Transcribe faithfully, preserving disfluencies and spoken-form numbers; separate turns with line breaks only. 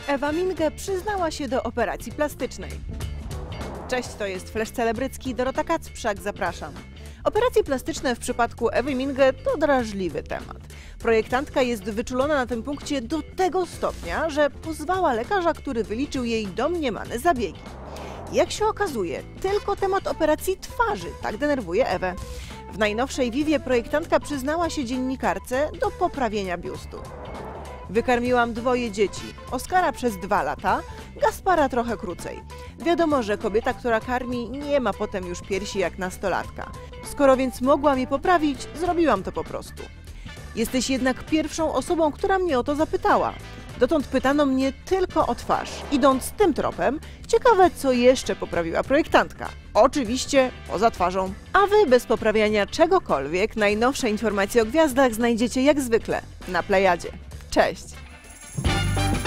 Ewa Minge przyznała się do operacji plastycznej. Cześć, to jest Flash Celebrycki, Dorota Kacprzak, zapraszam. Operacje plastyczne w przypadku Ewy Minge to drażliwy temat. Projektantka jest wyczulona na tym punkcie do tego stopnia, że pozwała lekarza, który wyliczył jej domniemane zabiegi. Jak się okazuje, tylko temat operacji twarzy tak denerwuje Ewę. W najnowszej Vivie projektantka przyznała się dziennikarce do poprawienia biustu. Wykarmiłam dwoje dzieci, Oskara przez dwa lata, Gaspara trochę krócej. Wiadomo, że kobieta, która karmi, nie ma potem już piersi jak nastolatka. Skoro więc mogłam je poprawić, zrobiłam to po prostu. Jesteś jednak pierwszą osobą, która mnie o to zapytała. Dotąd pytano mnie tylko o twarz. Idąc tym tropem, ciekawe, co jeszcze poprawiła projektantka. Oczywiście poza twarzą. A wy bez poprawiania czegokolwiek, najnowsze informacje o gwiazdach znajdziecie jak zwykle na Plejadzie. Cześć!